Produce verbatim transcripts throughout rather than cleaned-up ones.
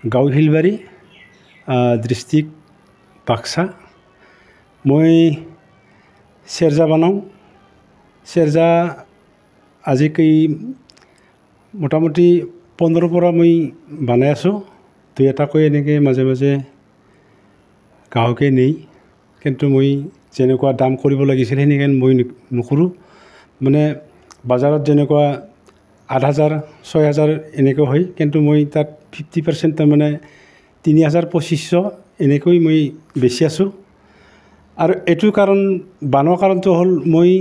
গাঁও শিলবাৰী ডিষ্ট্ৰিক্ট বাক্সা মই চেৰজা বনাওঁ চেৰজা আজি কি মোটামুটি পোন্ধৰৰ পৰা মই বনাই আছোঁ দুই এটাকৈ এনেকৈ মাজে মাজে গ্ৰাহকে নেই কিন্তু মই যেনেকুৱা দাম কৰিব লাগিছিল সেনেকৈ মই নকৰোঁ মানে বজাৰত যেনেকুৱা আঠ হাজাৰ ছয় হাজাৰ এনেকৈ হয় কিন্তু মই তাত ফিফটি পাৰ্চেণ্ট তাৰমানে তিনি হাজাৰ পঁচিছশ এনেকৈ মই বেচি আছোঁ আৰু এইটো কাৰণ বনোৱাৰ কাৰণটো হ'ল মই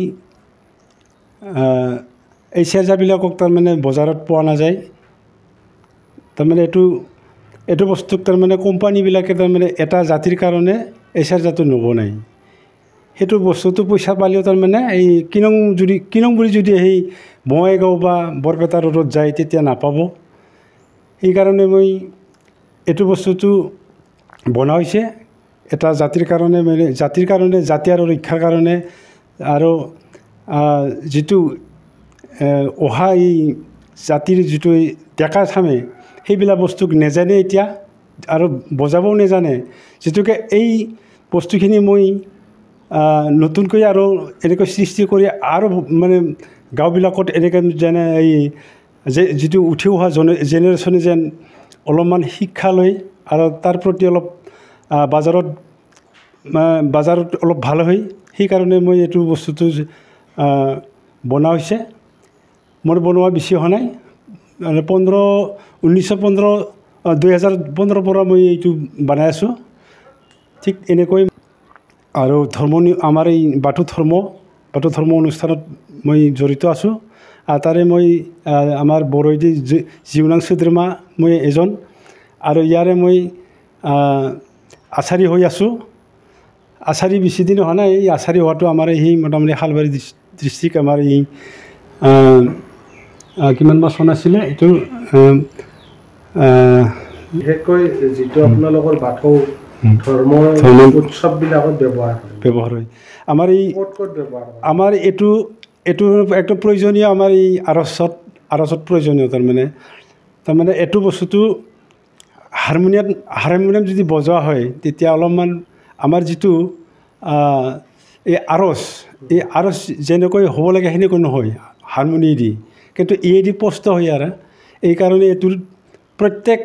এই চেৰজাবিলাকক তাৰমানে বজাৰত পোৱা নাযায় তাৰমানে এইটো এইটো বস্তুক তাৰমানে কোম্পানীবিলাকে তাৰমানে এটা জাতিৰ কাৰণে এই চেৰজাটো নবনায় সেইটো বস্তুটো পইচা পালেও তাৰমানে এই কিনং যদি কিনং বুলি যদি সেই বঙাইগাঁও বা বৰপেটা ৰোডত যায় তেতিয়া নাপাব সেইকাৰণে মই এইটো বস্তুটো বনোৱা হৈছে এটা জাতিৰ কাৰণে মানে জাতিৰ কাৰণে জাতি আৰু ৰক্ষাৰ কাৰণে আৰু যিটো অহা এই জাতিৰ যিটো ডেকা চামে সেইবিলাক বস্তুক নেজানে এতিয়া আৰু বজাবও নেজানে যিটোকে এই বস্তুখিনি মই নতুনকৈ আৰু এনেকৈ সৃষ্টি কৰি আৰু মানে গাঁওবিলাকত এনেকৈ যেনে এই যে যিটো উঠি অহা জেনেৰেশ্যনে যেন অলপমান শিক্ষা লয় আৰু তাৰ প্ৰতি অলপ বজাৰত বজাৰত অলপ ভাল হয় সেইকাৰণে মই এইটো বস্তুটো বনোৱা হৈছে মোৰ বনোৱা বেছি হোৱা নাই মানে পোন্ধৰ ঊনৈছশ পোন্ধৰ দুই হাজাৰ পোন্ধৰৰ পৰা মই এইটো বনাই আছোঁ ঠিক এনেকৈ আৰু ধৰ্ম আমাৰ এই বাথৌ ধৰ্ম বাথৌ ধৰ্ম অনুষ্ঠানত মই জড়িত আছোঁ আৰু তাৰে মই আমাৰ বৰৈদী জীউনাং চৌধুৰীমা মই এজন আৰু ইয়াৰে মই আচাৰী হৈ আছোঁ আচাৰী বেছিদিন হোৱা নাই এই আচাৰী হোৱাটো আমাৰ এই মোটামুটি শালবাৰী ডিষ্ট্ৰিক্ট আমাৰ এই কিমান মাহ চন আছিলে এইটো বিশেষকৈ যিটো আপোনালোকৰ বাথৌ ধৰ্মৰ উৎসৱবিলাকত ব্যৱহাৰ ব্যৱহাৰ হয় আমাৰ এই ক'ত ক'ত ব্যৱহাৰ হয় আমাৰ এইটো এইটো একদম প্ৰয়োজনীয় আমাৰ এই আৰচত আৰচত প্ৰয়োজনীয় তাৰমানে তাৰমানে এইটো বস্তুটো হাৰমনিয়াম হাৰমনিয়াম যদি বজোৱা হয় তেতিয়া অলপমান আমাৰ যিটো এই আৰচ এই আৰচ যেনেকৈ হ'ব লাগে সেনেকৈ নহয় হাৰমনি দি কিন্তু ইয়েদি স্পষ্ট হয় আৰু এইকাৰণে এইটোৰ প্ৰত্যেক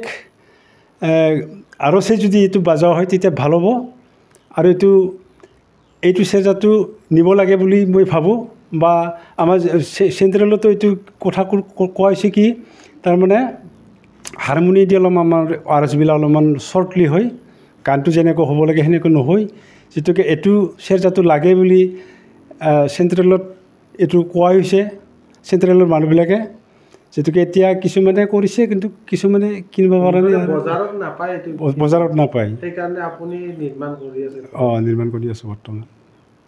আৰচে যদি এইটো বজোৱা হয় তেতিয়া ভাল হ'ব আৰু এইটো এইটো চেৰজাটো নিব লাগে বুলি মই ভাবোঁ বা আমাৰ চেণ্ট্ৰেলতো এইটো কথা কোৱা হৈছে কি তাৰমানে হাৰমনি দি অলপ আমাৰ আৰচবিলাক অলপমান শ্বৰ্টলি হয় গানটো যেনেকৈ হ'ব লাগে সেনেকৈ নহয় যিটোকে এইটো চেৰজাটো লাগে বুলি চেণ্ট্ৰেলত এইটো কোৱা হৈছে চেণ্ট্ৰেলৰ মানুহবিলাকে যিটোকে এতিয়া কিছুমানে কৰিছে কিন্তু কিছুমানে কিনিব পৰা নাই বজাৰত নাপায় বজাৰত নাপায় সেইকাৰণে আপুনি নিৰ্মাণ কৰি আছে অঁ নিৰ্মাণ কৰি আছোঁ বৰ্তমান